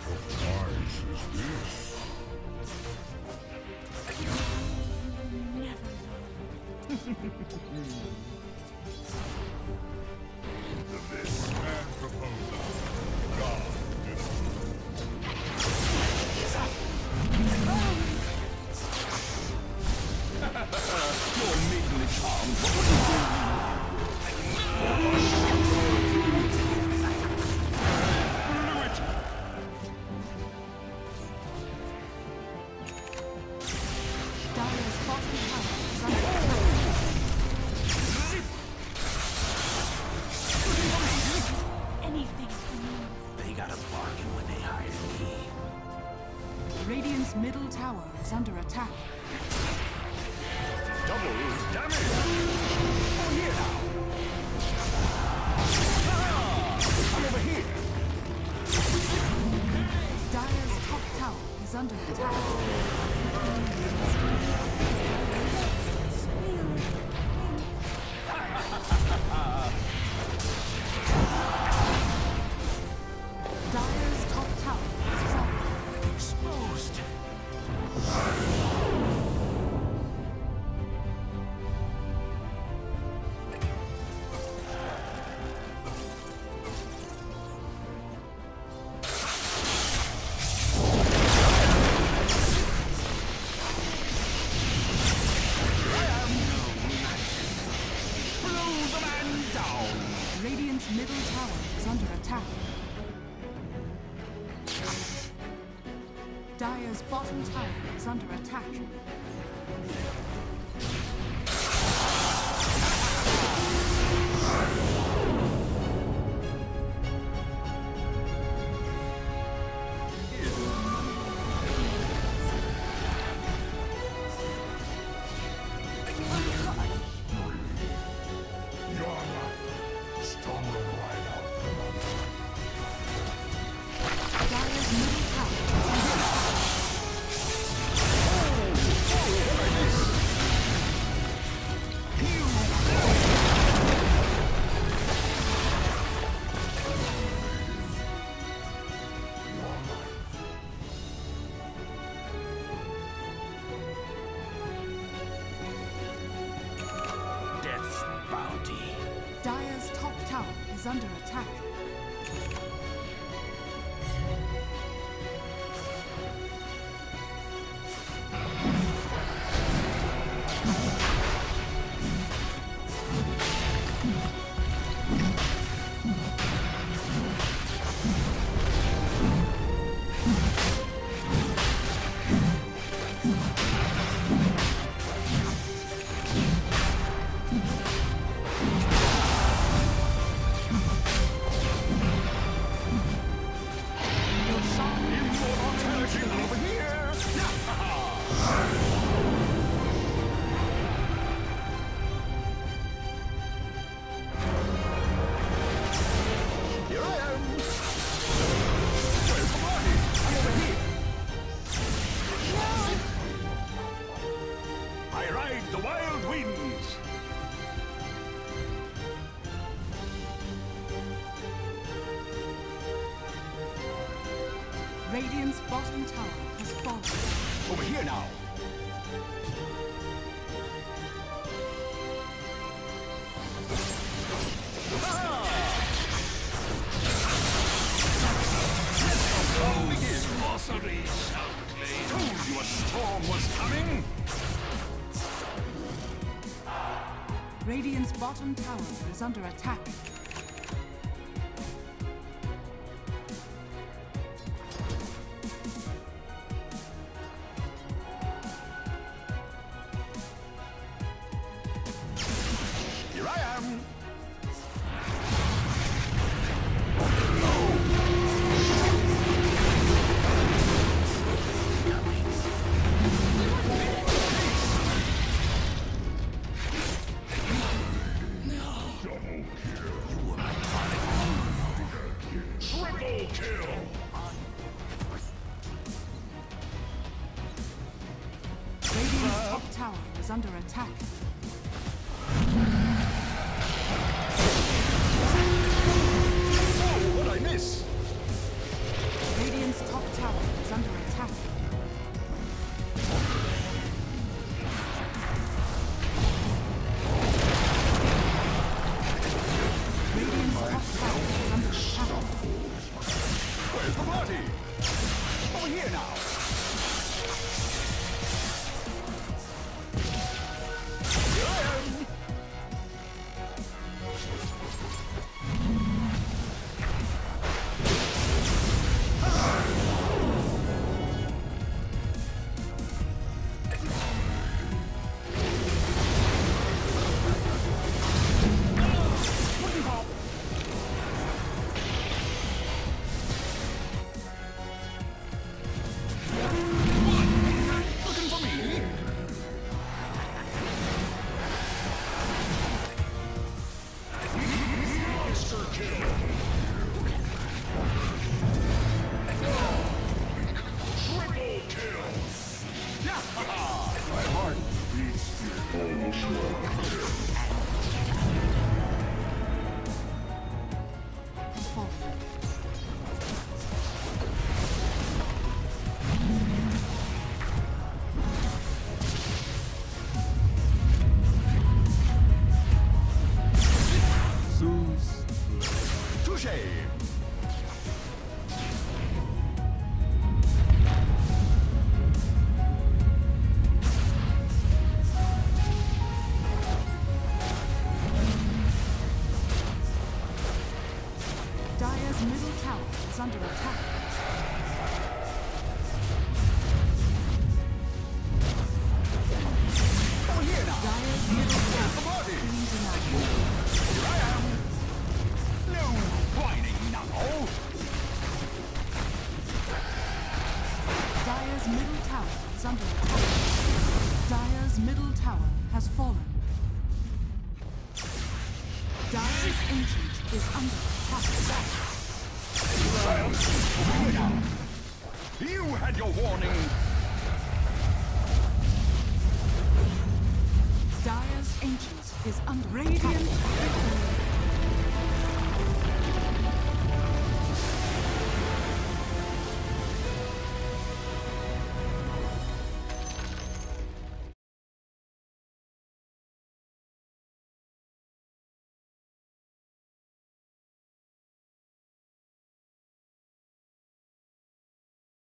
prize is this? Never This man proposal. God Your maidenly charms Dire's bottom tower is under attack. Anything for me. They got a bargain when they hired me. Radiant's middle tower is under attack. Double damage! Over here now! I'm over here! Dire's top tower is under attack. Dire's top tower is falling. Exposed! Radiant's middle tower is under attack. Dire's bottom tower is under attack. You're not stumbling right out. Dire's middle tower is under attack. Death's bounty. Dire's top tower is under attack. Over here! Here I am! Where's the party? I'm over here! I ride the wild winds! Radiant's bottom tower has fallen. Over here now! Sorcery, Soundclay. Told you a storm was coming! Radiant's bottom tower is under attack. Here I am! Triple kill! Radiant's top tower is under attack. Oh, what'd I miss? Radiant's top party! Over here now! Here I am! Looking for me? Monster kill. Triple kill. My heart beats Fall. Zeus. Touché! Dire's middle tower is under attack. Over here now! Dire's middle tower The party! being denied. Here I am! No whining now! Dire's middle tower is under attack. Dire's middle tower has fallen. Dire's ancient is under attack. Over here now! You had your warning! Dire's ancient is under radiant victory.